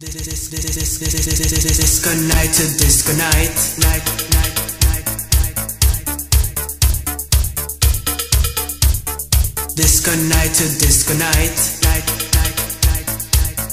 Disco night to disco night, night, night, night, night, night. Disco night to disco night, night, night, night, night, night.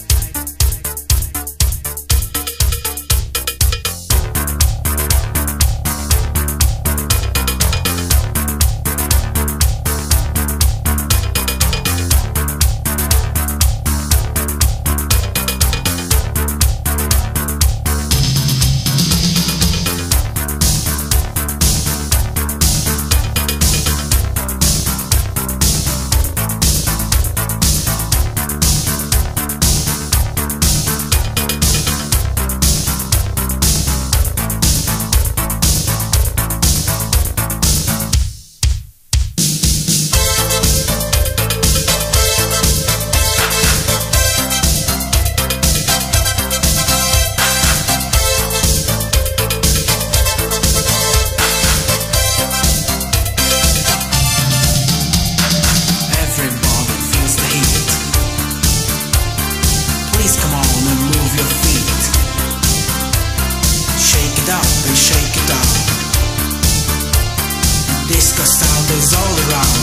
Disco sound is all around.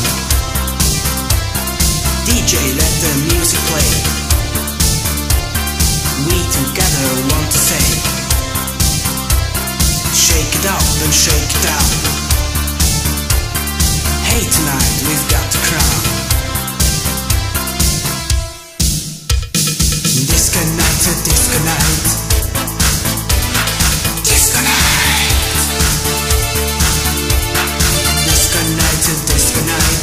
DJ, let the music play. We together want to say, shake it up and shake it down. Hey, tonight we've got the crown. Disco night to disco night. Disco night. Disco night to disco night.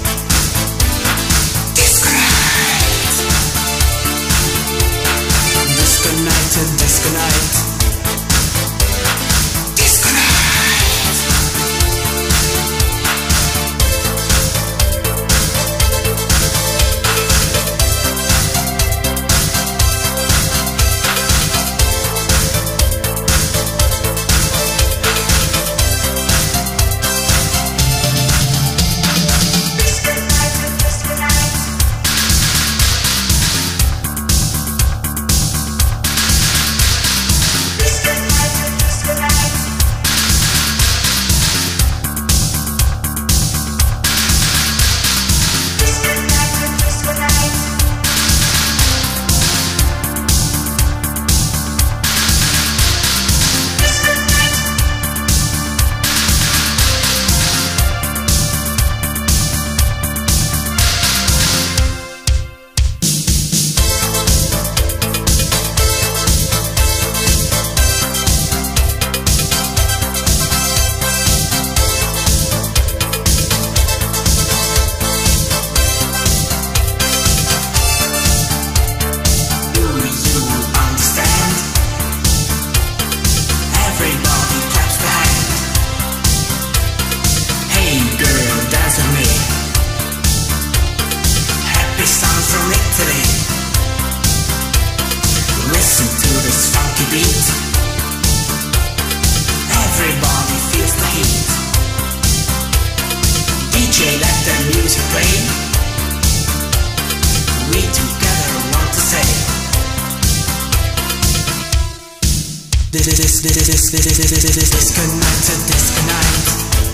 Disco night. Disco night to disco night. Disco night. Listen to this funky beat. Everybody feels the heat. DJ, let the music play. We together want to say, disco night to disco night.